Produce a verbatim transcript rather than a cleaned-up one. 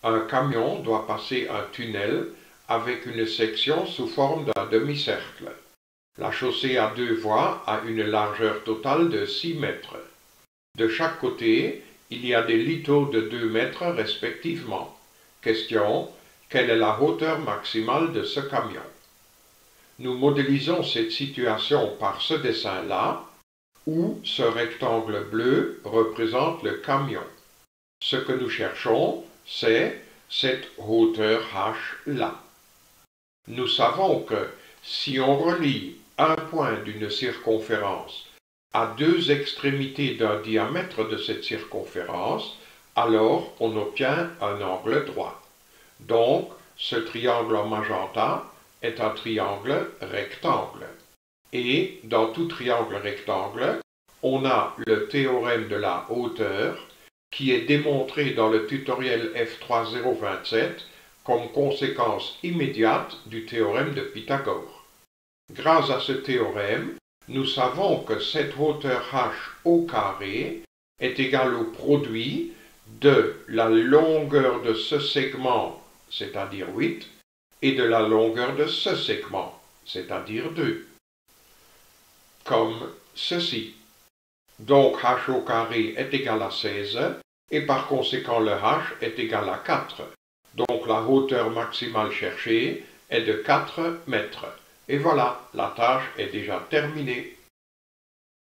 Un camion doit passer un tunnel avec une section sous forme d'un demi-cercle. La chaussée à deux voies a une largeur totale de six mètres. De chaque côté, il y a des liteaux de deux mètres respectivement. Question: quelle est la hauteur maximale de ce camion? Nous modélisons cette situation par ce dessin-là, où ce rectangle bleu représente le camion. Ce que nous cherchons, c'est cette hauteur H-là. Nous savons que si on relie un point d'une circonférence à deux extrémités d'un diamètre de cette circonférence, alors on obtient un angle droit. Donc, ce triangle en magenta est un triangle rectangle. Et dans tout triangle rectangle, on a le théorème de la hauteur qui est démontré dans le tutoriel F trois zéro vingt-sept comme conséquence immédiate du théorème de Pythagore. Grâce à ce théorème, nous savons que cette hauteur h au carré est égale au produit de la longueur de ce segment, c'est-à-dire huit, et de la longueur de ce segment, c'est-à-dire deux. Comme ceci. Donc h au carré est égal à seize, et par conséquent le h est égal à quatre. Donc la hauteur maximale cherchée est de quatre mètres. Et voilà, la tâche est déjà terminée.